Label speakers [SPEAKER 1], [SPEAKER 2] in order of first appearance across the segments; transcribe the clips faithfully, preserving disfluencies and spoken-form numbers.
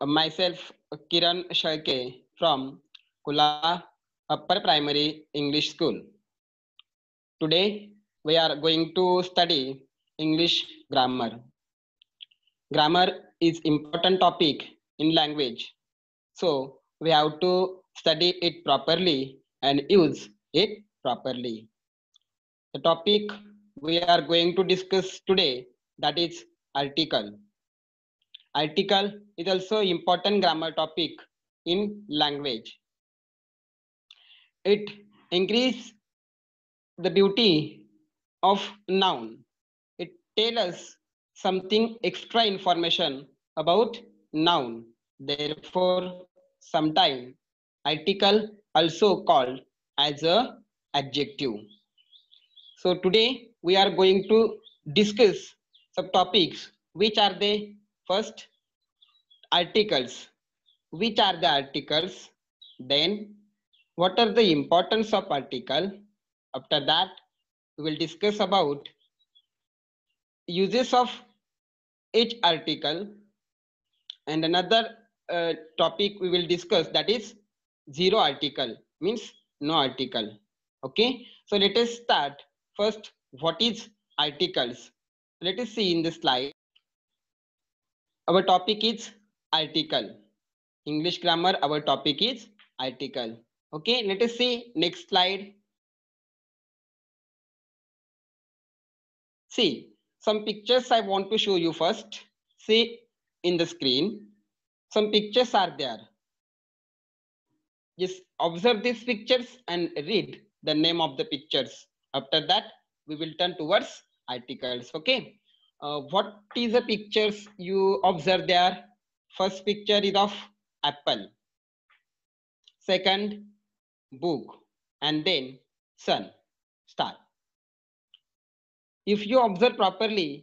[SPEAKER 1] myself Kiran Shalke from Kula Upper Primary English School. Today we are going to study English grammar. Grammar is important topic in language, so we have to study it properly and use it properly. The topic we are going to discuss today, that is article. Article is also important grammar topic in language. It increases the beauty of noun. It tells us something extra information about noun. Therefore, sometime article also called as a adjective. So today we are going to discuss some topics. Which are they? First, articles. Which are the articles? Then, what are the importance of article? After that, we will discuss about uses of each article, and another uh, topic we will discuss, that is zero article, means no article. Okay, so let us start. First, what is articles? Let us see in the slide. Our topic is article. English grammar, our topic is article. Okay, let us see next slide. See, some pictures I want to show you first. See in the screen, some pictures are there. Just observe these pictures and read the name of the pictures. After that, we will turn towards articles. Okay. Uh, what is the pictures you observe there? First picture is of apple. Second, book. And then sun, star. If you observe properly,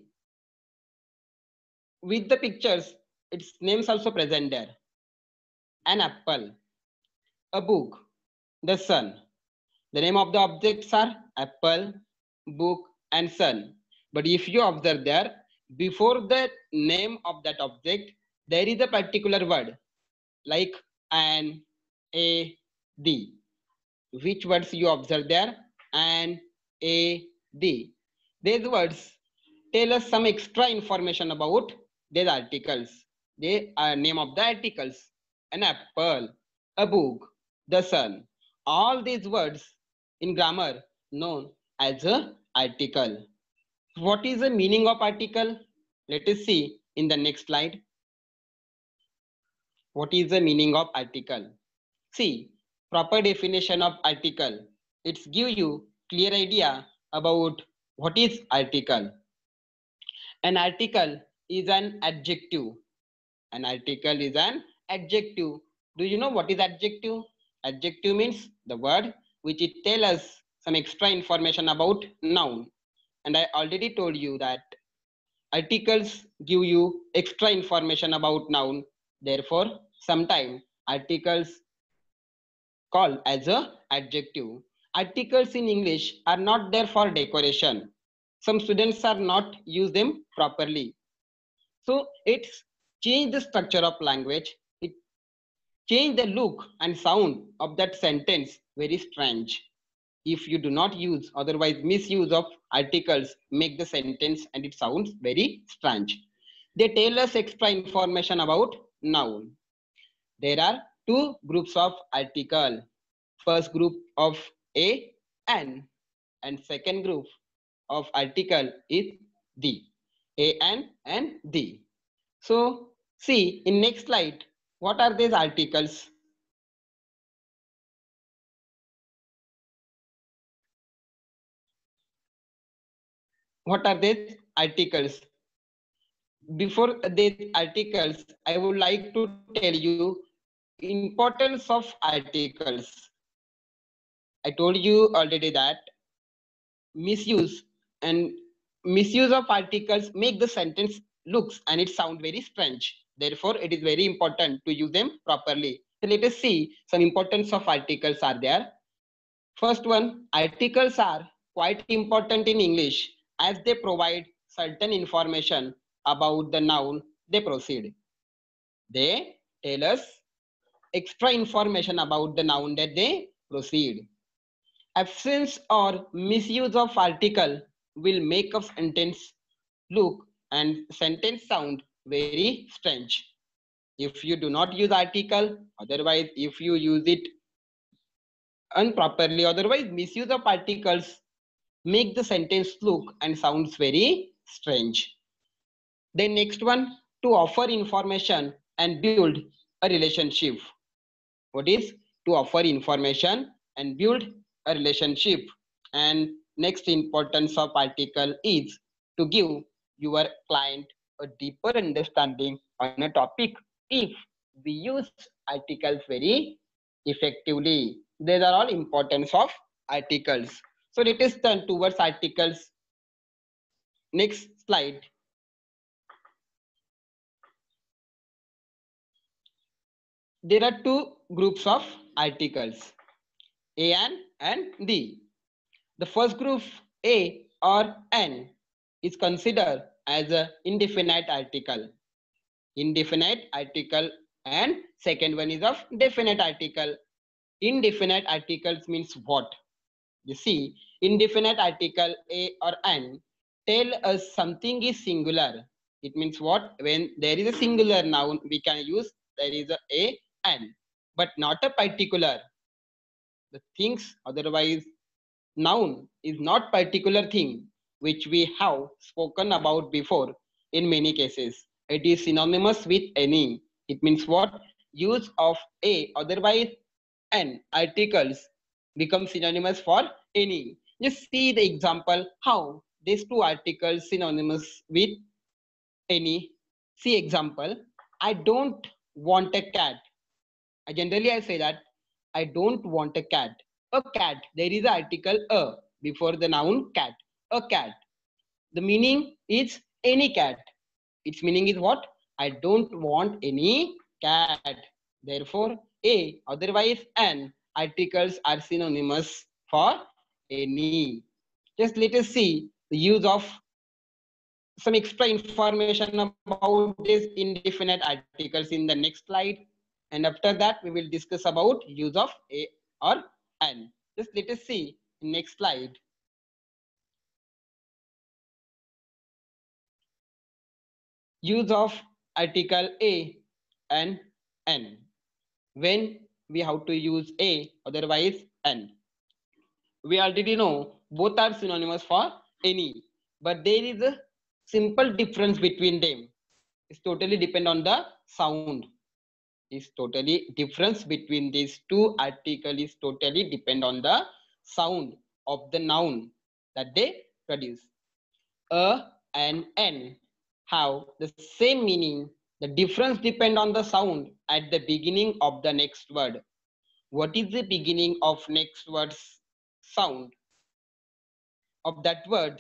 [SPEAKER 1] with the pictures, its names also present there. An apple, a book, the sun. The name of the objects are apple, book, and sun. But if you observe there, before the name of that object, there is a particular word like an, a, the. Which words you observe there? An, a, the. These words tell us some extra information about these articles. They are name of the articles. An apple, a book, the sun. All these words in grammar known as a article. What is the meaning of article? Let us see in the next slide. What is the meaning of article? See, proper definition of article. It's give you clear idea about what is article. An article is an adjective. An article is an adjective. Do you know what is adjective? Adjective means the word which it tells us some extra information about noun. And I already told you that articles give you extra information about noun. Therefore, sometimes articles called as a adjective. Articles in English are not there for decoration. Some students are not use them properly. So it's change the structure of language. It change the look and sound of that sentence very strange. If you do not use, otherwise misuse of articles, make the sentence and it sounds very strange. They tell us extra information about noun. There are two groups of article. First group of a, an, and second group of article is the. A, an, and the. So see in next slide, what are these articles? What are these articles? Before these articles, I would like to tell you importance of articles. I told you already that misuse and misuse of articles make the sentence looks and it sound very strange. Therefore, it is very important to use them properly. So let us see some importance of articles are there. First one, articles are quite important in English as they provide certain information about the noun they proceed. They tell us extra information about the noun that they proceed. Absence or misuse of article will make a sentence look and sentence sound very strange. If you do not use article, otherwise if you use it improperly, otherwise misuse of articles make the sentence look and sounds very strange. Then next one, to offer information and build a relationship. What is to offer information and build a relationship? And next importance of article is to give your client a deeper understanding on a topic. If we use articles very effectively, these are all importance of articles. So let us turn towards articles. Next slide. There are two groups of articles, A N and D. The first group, A or N, is considered as an indefinite article. Indefinite article, and second one is of definite article. Indefinite articles means what? You see, indefinite article A or N tell us something is singular. It means what? When there is a singular noun, we can use there is a A, N, but not a particular. The things, otherwise, noun is not particular thing which we have spoken about before in many cases. It is synonymous with any. It means what? Use of A, otherwise N articles become synonymous for any. Just see the example how these two articles synonymous with any. See example, I don't want a cat. I generally I say that I don't want a cat. A cat, there is an article a before the noun cat. A cat. The meaning is any cat. Its meaning is what? I don't want any cat. Therefore, a, otherwise an articles are synonymous for any. Just let us see the use of some extra information about these indefinite articles in the next slide. And after that, we will discuss about use of a or an. Just let us see next slide. Use of article a and n. When we have to use a, otherwise n. We already know both are synonymous for any, but there is a simple difference between them. It's totally depend on the sound. Is totally difference between these two articles is totally depend on the sound of the noun that they produce. A and n have the same meaning. The difference depend on the sound at the beginning of the next word. What is the beginning of next word's sound of that word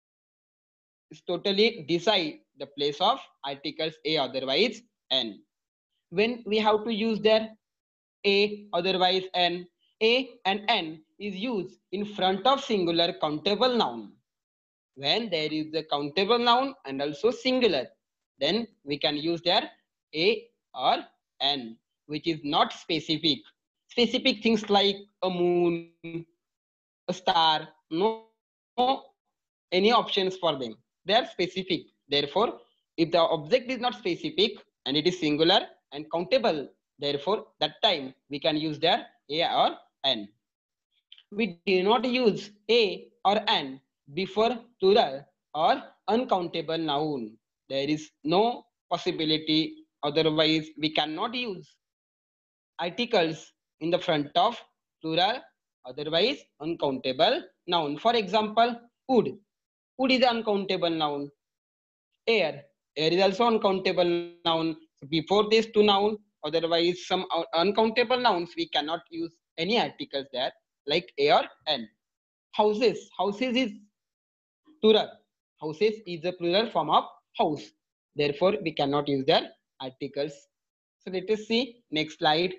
[SPEAKER 1] is totally decide the place of articles a, otherwise n. When we have to use their a, otherwise n, a and n is used in front of singular countable noun. When there is a countable noun and also singular, then we can use their a or n, which is not specific. Specific things like a moon, a star, no, no any options for them. They are specific. Therefore, if the object is not specific and it is singular and countable, therefore that time we can use their a or n. We do not use a or n before plural or uncountable noun. There is no possibility, otherwise we cannot use articles in the front of plural, otherwise uncountable noun. For example, wood. Wood is an uncountable noun. Air. Air is also uncountable noun. Before these two nouns, otherwise some uncountable nouns, we cannot use any articles there like a or n. Houses. Houses is plural. Houses is a plural form of house. Therefore, we cannot use their articles. So let us see next slide.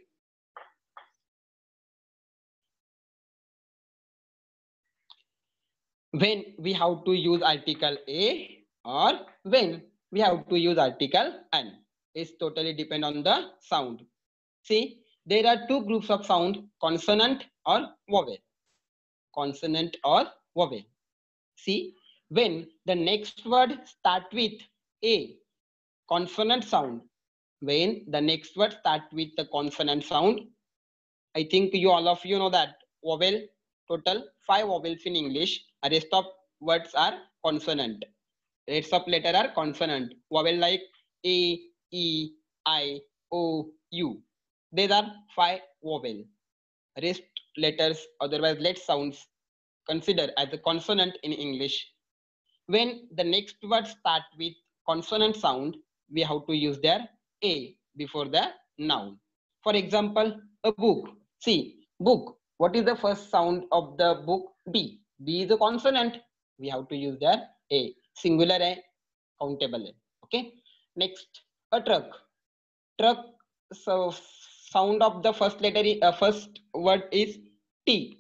[SPEAKER 1] When we have to use article a or when we have to use article n. is totally depend on the sound. See, there are two groups of sound, consonant or vowel. Consonant or vowel. See, when the next word start with a consonant sound, when the next word start with the consonant sound, I think you all of you know that vowel, total five vowels in English. The rest of words are consonant. Rest of letter are consonant. Vowel like a, e, I, o, u. These are five vowel. Rest letters, otherwise let sounds, considered as a consonant in English. When the next word start with consonant sound, we have to use their a before the noun. For example, a book. See, book. What is the first sound of the book? B. B is a consonant. We have to use their a. Singular a, countable a. Okay. Next, a truck. Truck. So sound of the first letter, uh, first word is T.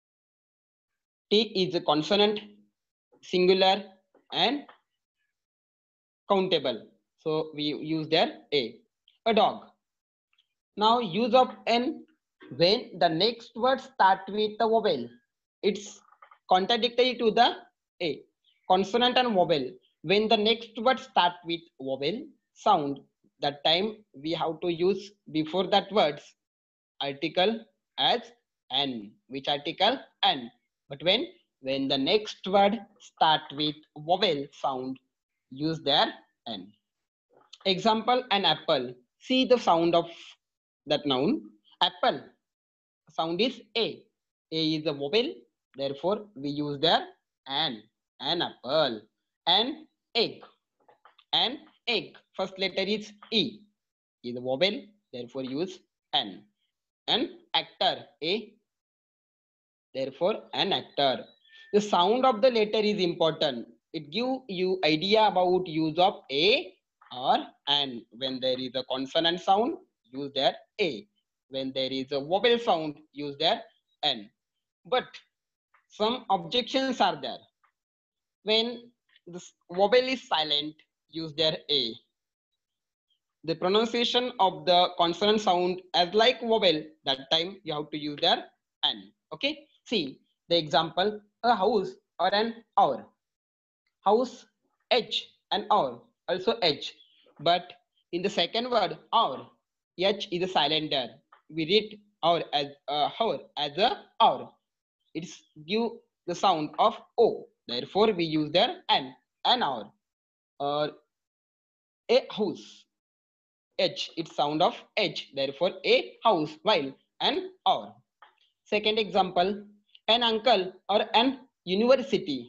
[SPEAKER 1] T is a consonant, singular, and countable. So we use there a. A dog. Now use of n when the next word start with a vowel. It's contradictory to the a. Consonant and vowel. When the next word start with vowel sound, that time we have to use before that words article as n. Which article? N. But when when the next word start with vowel sound, use there n. Example, an apple. See the sound of that noun. Apple. Sound is A. A is a vowel. Therefore, we use there an. An apple. An egg. An egg. First letter is E. Is a vowel. Therefore, use an. An actor. A. Therefore, an actor. The sound of the letter is important. It gives you idea about use of a or an. When there is a consonant sound, use there a. When there is a vowel sound, use there n. But some objections are there. When the vowel is silent, use there a. The pronunciation of the consonant sound as like vowel, that time you have to use there n. Okay. See the example, a house or an hour. House, H and hour, also H. But in the second word, hour, H is a silent there. We read hour as a hour as a hour. It's give the sound of O. Therefore, we use there an, an hour. Or a house, H, it's sound of H. Therefore, a house, while an hour. Second example, an uncle or an university.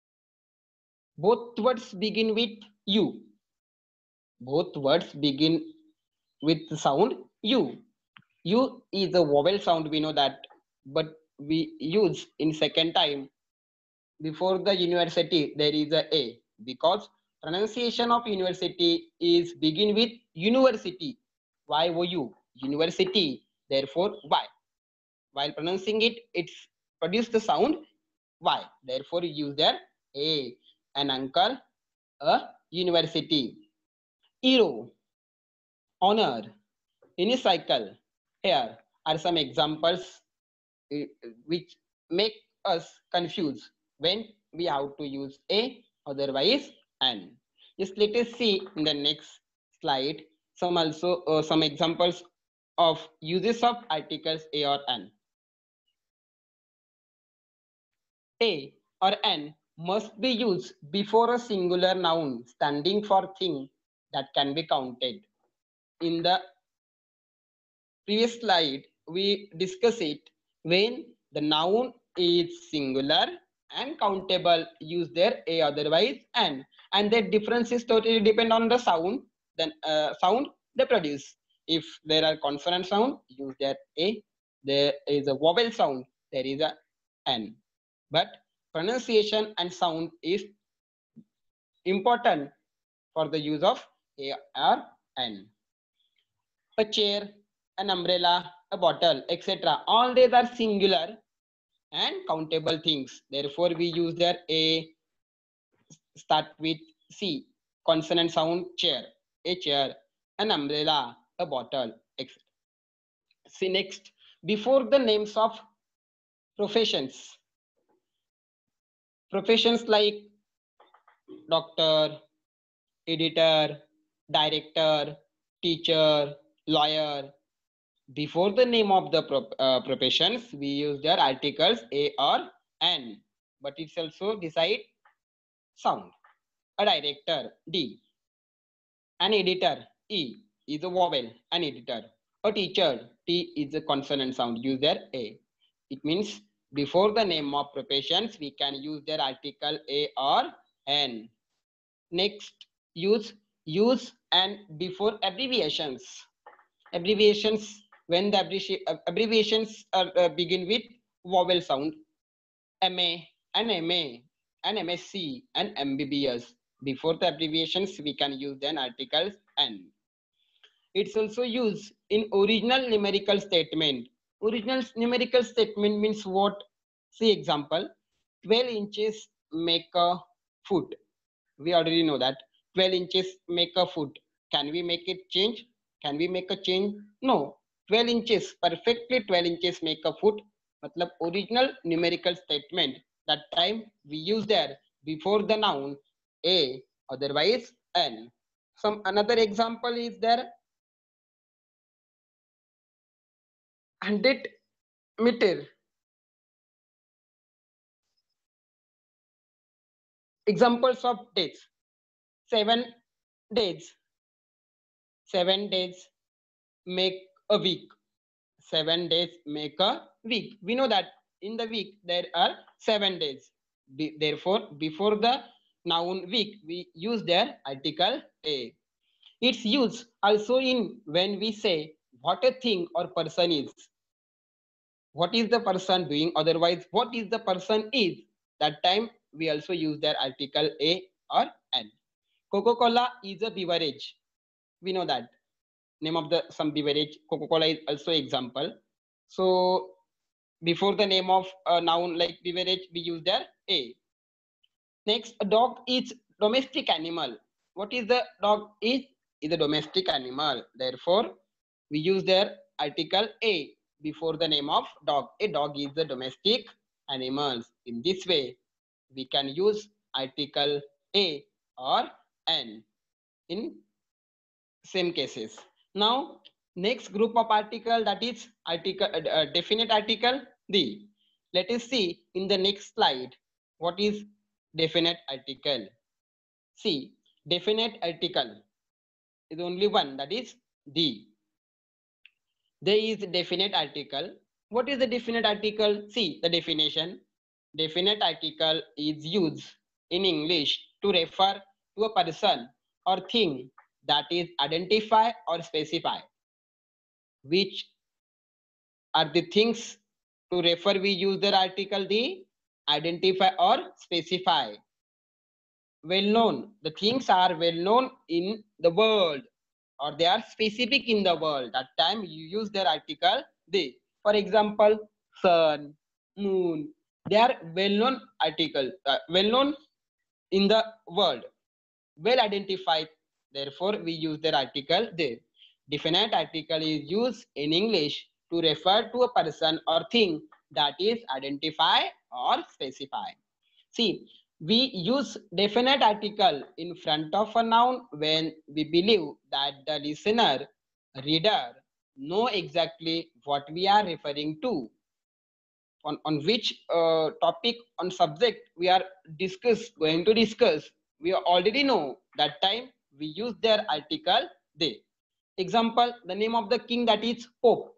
[SPEAKER 1] Both words begin with U. Both words begin with the sound U. U is a vowel sound, we know that, but we use in second time. Before the university, there is a A, because pronunciation of university is begin with university. Y O U, university, therefore Y. While pronouncing it, it's produce the sound Y. Therefore, you use there A. An uncle, a university. Hero, honor, unicycle. Here are some examples which make us confused when we have to use a, otherwise an. Just let us see in the next slide some also uh, some examples of uses of articles a or an. A or an must be used before a singular noun standing for thing that can be counted. In the previous slide, we discuss it. When the noun is singular and countable, use their a, otherwise an. And their difference is totally depend on the sound, then uh, sound they produce. If there are consonant sound, use their a. There is a vowel sound, there is a n. But pronunciation and sound is important for the use of a or n. A chair, an umbrella, a bottle, et cetera. All these are singular and countable things. Therefore, we use their a, start with C, consonant sound chair, a chair. an umbrella, a bottle, et cetera. See next, before the names of professions, professions like doctor, editor, director, teacher, lawyer. Before the name of the pro uh, professions, we use their articles A or N, but it's also decide sound. A director, D. An editor, E is a vowel, an editor. A teacher, T is a consonant sound, use their A. It means before the name of professions, we can use their article A or N. Next, use use and before abbreviations. Abbreviations, when the abbreviations are, uh, begin with vowel sound, M A, and M A, and M S c, and M B B S. Before the abbreviations, we can use then articles N. It's also used in original numerical statement. Original numerical statement means what? See example, twelve inches make a foot. We already know that twelve inches make a foot. Can we make it change? Can we make a change? No. twelve inches, perfectly twelve inches make a foot. Matlab original numerical statement. That time we use there before the noun A, otherwise N. Some another example is there. one hundred meter. Examples of days. Seven days. Seven days make a week. Seven days make a week. We know that in the week there are seven days. Be, therefore, before the noun week, we use their article A. It's used also in when we say what a thing or person is. What is the person doing? Otherwise, what is the person is? That time we also use their article A or N. Coca-Cola is a beverage. We know that. Name of the some beverage. Coca-Cola is also example. So before the name of a noun like beverage, we use their A. Next, a dog is domestic animal. What is the dog is? Is a domestic animal. Therefore, we use their article A before the name of dog. A dog is the domestic animals. In this way, we can use article A or N in same cases. Now, next group of article, that is article uh, uh, definite article D. Let us see in the next slide what is definite article. See, definite article is only one, that is D. There is definite article. What is the definite article? See the definition. Definite article is used in English to refer to a person or thing that is identify or specify. Which are the things to refer we use the article the identify or specify. Well known. The things are well known in the world or they are specific in the world. That time you use their article they. For example, sun, moon. They are well known article, uh, well known in the world, well identified. Therefore, we use their article they. Definite article is used in English to refer to a person or thing that is identify or specify. See, we use definite article in front of a noun when we believe that the listener, reader, know exactly what we are referring to. On, on which uh, topic, on subject we are discuss, going to discuss. We already know that time we use their article they. Example, the name of the king, that is Pope.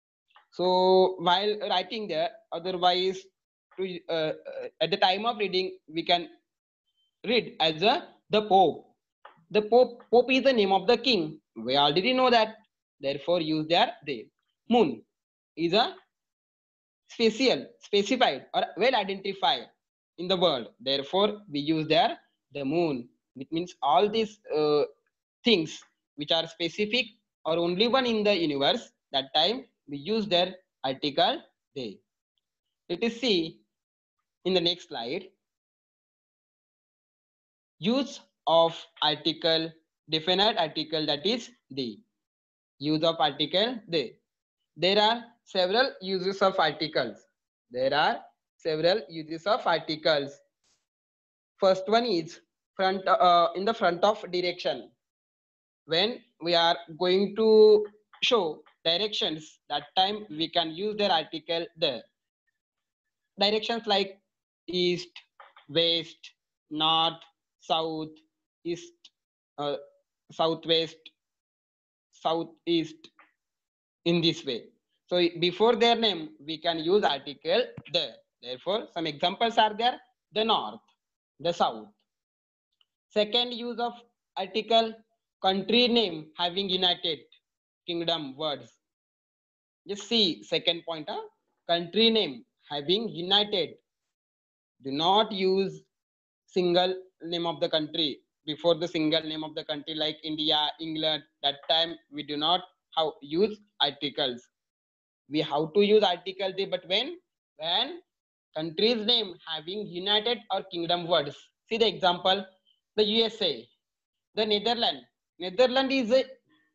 [SPEAKER 1] So while writing there, otherwise to, uh, at the time of reading, we can read as a the Pope. The Pope, Pope is the name of the king. We already know that. Therefore, use there they. Moon is a special, specified, or well identified in the world. Therefore, we use there the moon. It means all these uh, things which are specific or only one in the universe. That time we use their article they. Let us see in the next slide. Use of article definite article, that is the. Use of article the. There are several uses of articles. There are several uses of articles. First one is front uh, in the front of direction. When we are going to show directions, that time we can use their article the. Directions like east, west, north, south, east, uh, southwest, southeast, in this way. So before their name, we can use article the. Therefore, some examples are there: the north, the south. Second use of article, country name having United Kingdom words. Just see second point, huh? Country name having United. Do not use single name of the country before the single name of the country like India, England. That time we do not how use articles. We have to use article the, but when when country's name having United or Kingdom words. See the example: the U S A, the Netherlands. Netherlands is a,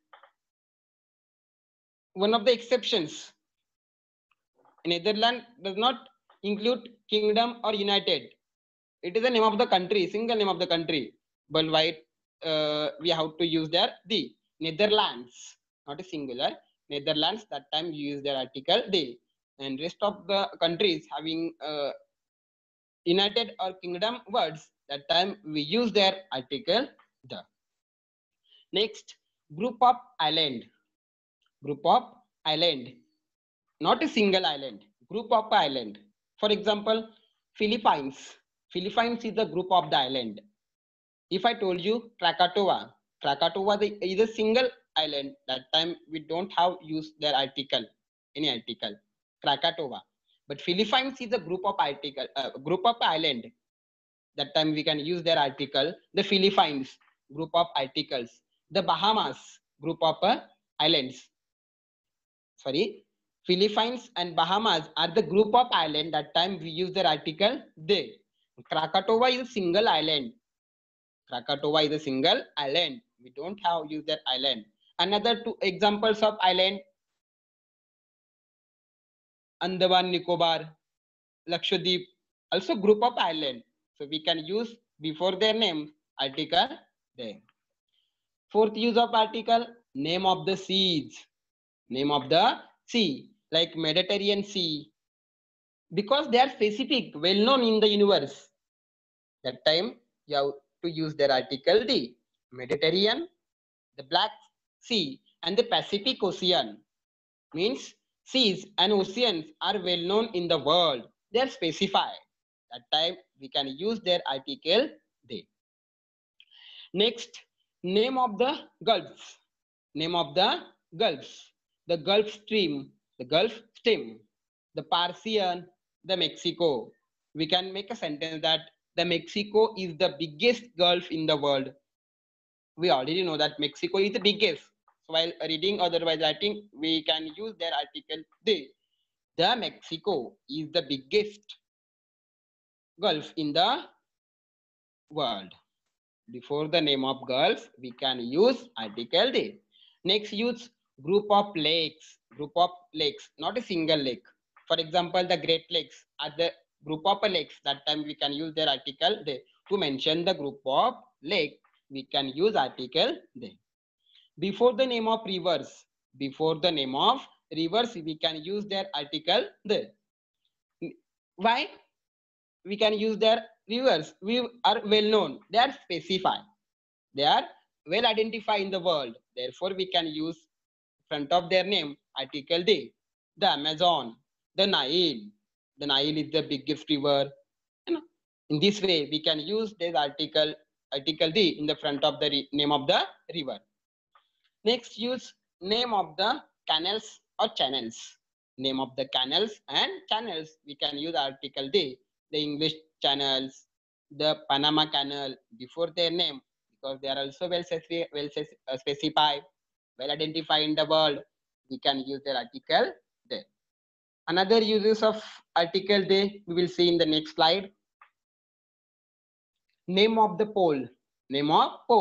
[SPEAKER 1] one of the exceptions. Netherlands does not include Kingdom or United. It is the name of the country, single name of the country. But why uh, we have to use there the Netherlands, not a singular. Netherlands, that time you use their article the. And rest of the countries having uh, United or Kingdom words, that time we use their article the. Next, group of island. Group of island, not a single island, group of island. For example, Philippines. Philippines is the group of the island. If I told you Krakatoa, Krakatoa is a single island. That time we don't have used their article, any article, Krakatoa. But Philippines is a group of article, uh, group of island. That time we can use their article, the Philippines, group of articles. The Bahamas, group of uh, islands. Sorry, Philippines and Bahamas are the group of island. That time we use their article they. Krakatoa is a single island. Krakatoa is a single island. We don't have use that island. Another two examples of island: Andaman Nicobar, Lakshadweep, also group of island. So we can use before their name article they. Fourth use of article, name of the seas. Name of the sea, like Mediterranean Sea, because they are specific, well known in the universe. That time you have to use their article the. Mediterranean, the Black Sea, and the Pacific Ocean. Means seas and oceans are well known in the world. They are specified. That time we can use their article they. Next, name of the gulfs. Name of the gulfs. The Gulf Stream, the Gulf Stream, the Persian, the Mexico. We can make a sentence that the Mexico is the biggest Gulf in the world. We already know that Mexico is the biggest. So while reading, otherwise writing, we can use their article the. The Mexico is the biggest Gulf in the world. Before the name of Gulf, we can use article the. Next, use group of lakes. Group of lakes, not a single lake. For example, the Great Lakes are the group of lakes. That time we can use their article they. To mention the group of lake, we can use article they. Before the name of rivers, before the name of rivers, we can use their article the. Why? We can use their rivers. We are well known. They are specified. They are well identified in the world. Therefore, we can use front of their name article the. The Amazon, the Nile. The Nile is the biggest river. You know, in this way, we can use this article article the in the front of the name of the river. Next, use name of the canals or channels. Name of the canals and channels. We can use article the. The English channels, the Panama Canal before their name, because they are also well, well specified, well identified in the world. We can use their article there. Another uses of article they we will see in the next slide. Name of the pole. Name of pole.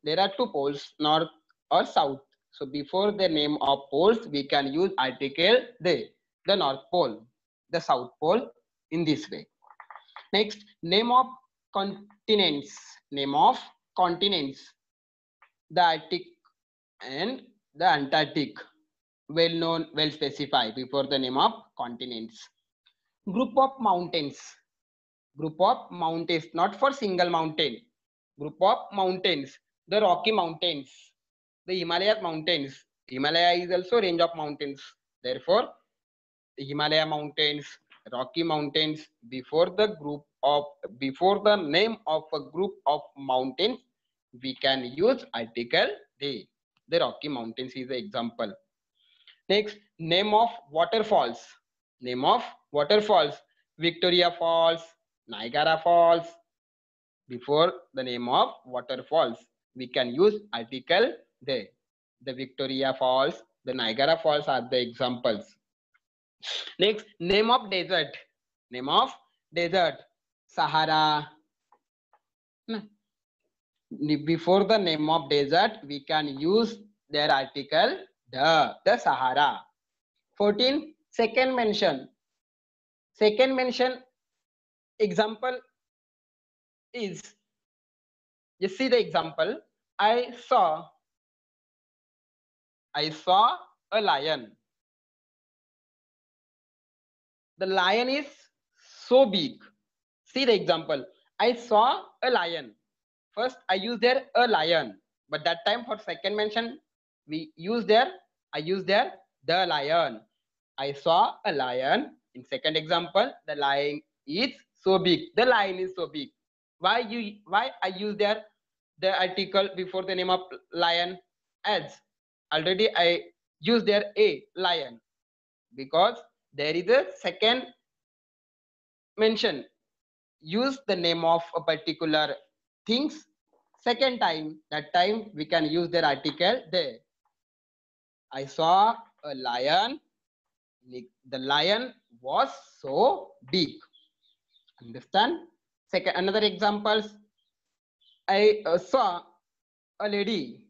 [SPEAKER 1] there are two poles, north or south. So before the name of poles, we can use article they, the North Pole, the South Pole in this way. Next, name of continents, name of continents, the Arctic and the Antarctic, well known, well specified before the name of continents. Group of mountains, group of mountains, not for single mountain, group of mountains, the Rocky Mountains, the Himalaya mountains. Himalaya is also range of mountains. Therefore, the Himalaya mountains, Rocky Mountains, before the group of, before the name of a group of mountains, we can use article they. The Rocky Mountains is the example. Next, name of waterfalls. Name of waterfalls. Victoria Falls, Niagara Falls. Before the name of waterfalls, we can use article they. The Victoria Falls, the Niagara Falls are the examples. Next, name of desert. Name of desert. Sahara. Before the name of desert, we can use their article the, the Sahara. fourteen, second mention. Second mention example is, you see the example, I saw, I saw a lion. The lion is so big. See the example, I saw a lion. First, I use there a lion, but that time for second mention, we use there, I use there the lion. I saw a lion. In second example, the lion is so big. The lion is so big. Why you? Why I use there the article before the name of lion? As already I use there a lion, because there is a second mention. Use the name of a particular things second time, that time we can use their article there. I saw a lion. The lion was so big. Understand? Second, another examples. I uh, saw a lady.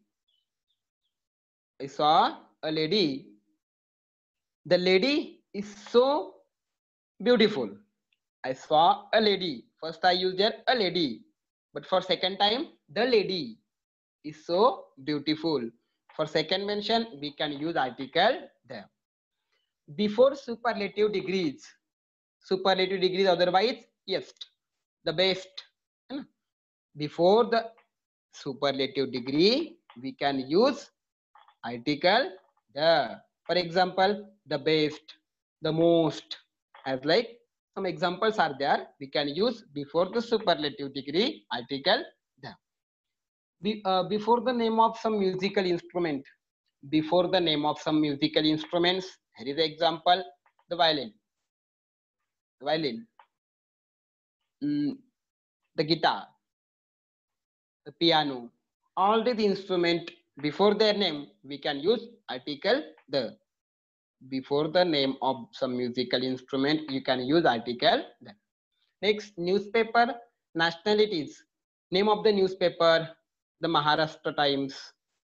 [SPEAKER 1] I saw a lady. The lady is so beautiful. I saw a lady. First I used there a lady. But for second time, the lady is so beautiful. For second mention, we can use article there. Before superlative degrees. Superlative degrees, otherwise, yes, the best. Before the superlative degree, we can use article the. For example, the best, the most, as like some examples are there. We can use before the superlative degree article the. Be, uh, before the name of some musical instrument. Before the name of some musical instruments. Here is the example, the violin. The violin. Mm, the guitar. The piano. All the instrument before their name, we can use article the. Before the name of some musical instrument, you can use article the. Next, newspaper nationalities. Name of the newspaper, the Maharashtra Times,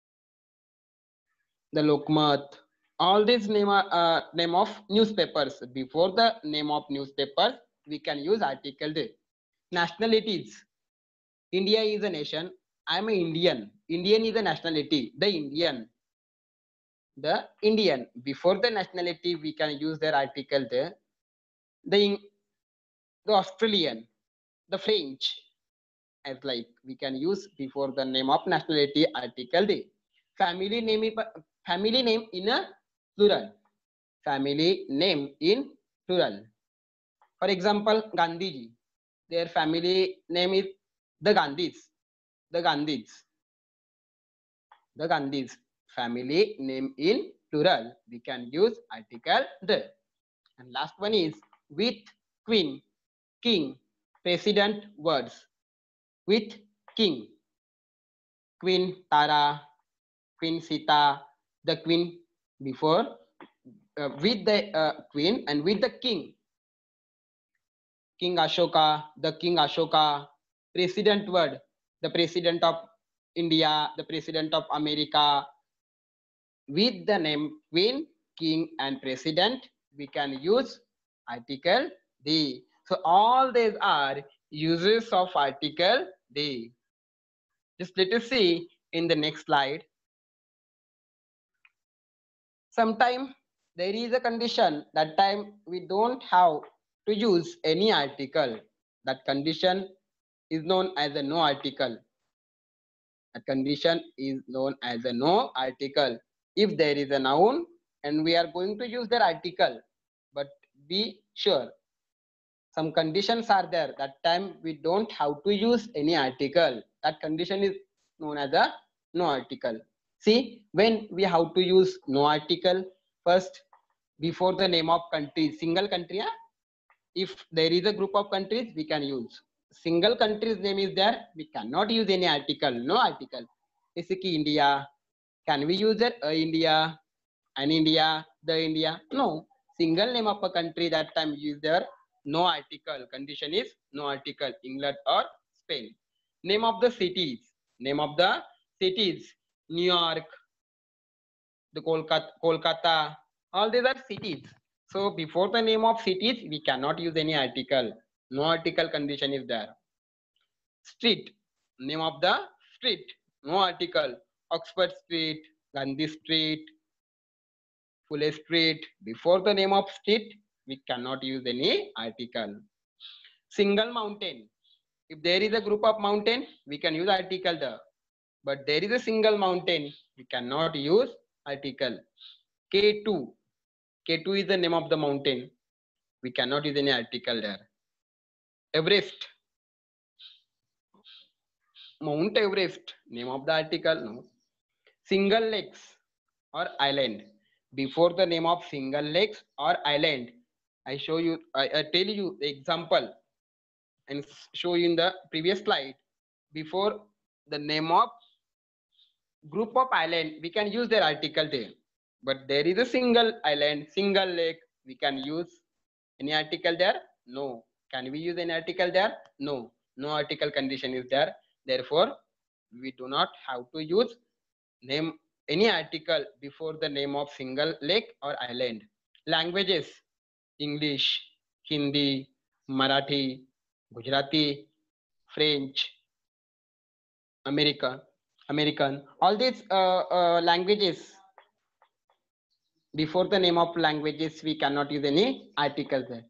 [SPEAKER 1] the Lokmat. All these name are uh, name of newspapers. Before the name of newspapers, we can use article the. Nationalities. India is a nation. I am an Indian. Indian is a nationality. The Indian. The Indian. Before the nationality, we can use their article the. The, the Australian. The French. As like we can use before the name of nationality article the. Family name, family name in a plural. Family name in plural. For example, Gandhiji. Their family name is the Gandhis. The Gandhis. The Gandhis. Family name in plural. We can use article the. And last one is with, queen, king, president words. With king. Queen Tara, Queen Sita, the queen before, uh, with the uh, queen and with the king. King Ashoka, the King Ashoka, president word, the president of India, the President of America. With the name Queen, King, and President, we can use Article the. So all these are uses of Article the. Just let us see in the next slide. Sometime there is a condition that time we don't have to use any article. That condition is known as a no article. That condition is known as a no article. If there is a noun and we are going to use their article, but be sure some conditions are there. That time we don't have to use any article. That condition is known as a no article. See, when we have to use no article, first before the name of country, single country. Huh? If there is a group of countries, we can use. Single country's name is there, we cannot use any article, no article. Jैसे कि India, can we use it? A India, an India, the India? No. Single name of a country, that time use there, no article. Condition is no article. England or Spain. Name of the cities. Name of the cities. New York, the Kolkata, Kolkata. All these are cities. So before the name of cities, we cannot use any article. No article condition is there. Street. Name of the street. No article. Oxford Street, Gandhi Street, Fuller Street. Before the name of street, we cannot use any article. Single mountain. If there is a group of mountain, we can use article there. But there is a single mountain, we cannot use article. K two. K two is the name of the mountain. We cannot use any article there. Everest. Mount Everest. Name of the article, no. Single lakes or island. Before the name of single lakes or island, I show you, I, I tell you the example and show you in the previous slide. Before the name of group of island, we can use their article there. But there is a single island, single lake, we can use any article there? No. Can we use any article there? No. No article condition is there. Therefore, we do not have to use name any article before the name of single lake or island. Languages. English, Hindi, Marathi, Gujarati, French, America, American. All these uh, uh, languages. Before the name of languages, we cannot use any articles there.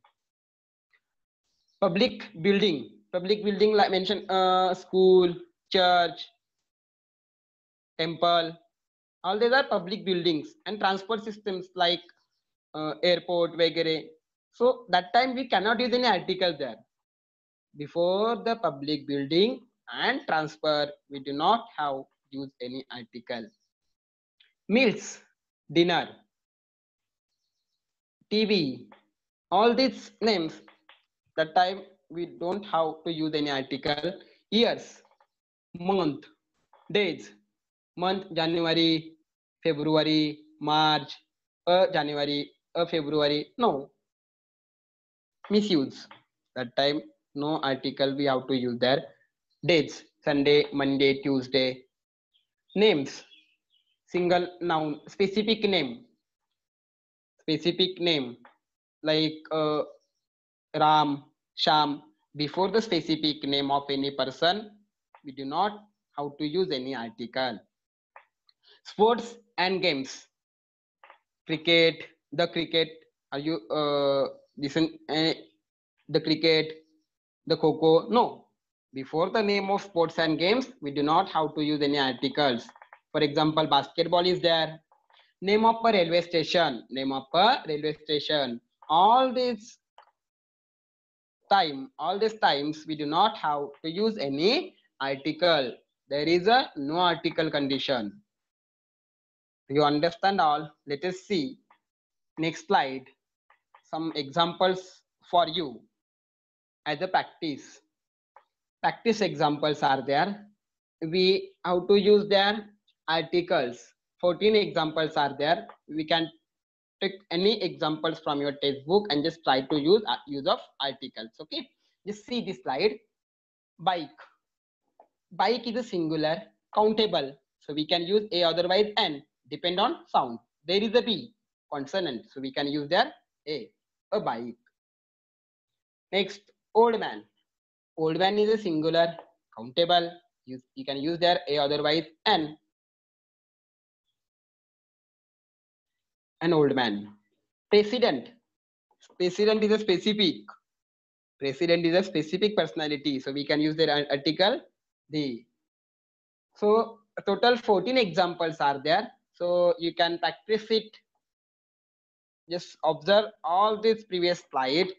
[SPEAKER 1] Public building. Public building like mentioned uh, school, church, temple. All these are public buildings and transport systems like uh, airport, vagere. So that time we cannot use any article there. Before the public building and transfer, we do not have use any article. Meals, dinner, T V, all these names, that time we don't have to use any article. Years, month, days, month January, February, March, a January, a February, no. Misuse, that time no article we have to use there. Dates, Sunday, Monday, Tuesday. Names, single noun, specific name. Specific name like uh, Ram, Sham. Before the specific name of any person, we do not have to use any article. Sports and games. Cricket, the cricket. Are you uh, listen? Uh, the cricket, the kho-kho. No. Before the name of sports and games, we do not have to use any articles. For example, basketball is there. Name of a railway station. Name of a railway station. All these time, all these times, we do not have to use any article. There is a no article condition. You understand all? Let us see. Next slide. Some examples for you as a practice. Practice examples are there. We have to use their articles. fourteen examples are there. We can take any examples from your textbook and just try to use uh, use of articles. Okay, just see this slide. Bike. Bike is a singular. countable. So we can use A, otherwise N, depend on sound. There is a B, consonant. So we can use there A, a bike. Next, old man. Old man is a singular, countable. You, you can use there A, otherwise N, an old man. President. President is a specific. President is a specific personality. So we can use the article the. So total fourteen examples are there. So you can practice it. Just observe all these previous slides.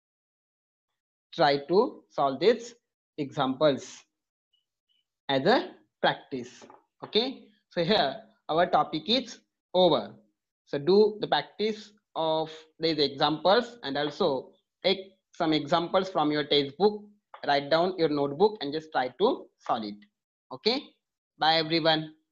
[SPEAKER 1] Try to solve these examples as a practice. Okay. So here our topic is over. So do the practice of these examples and also take some examples from your textbook, write down your notebook and just try to solve it. Okay. Bye everyone.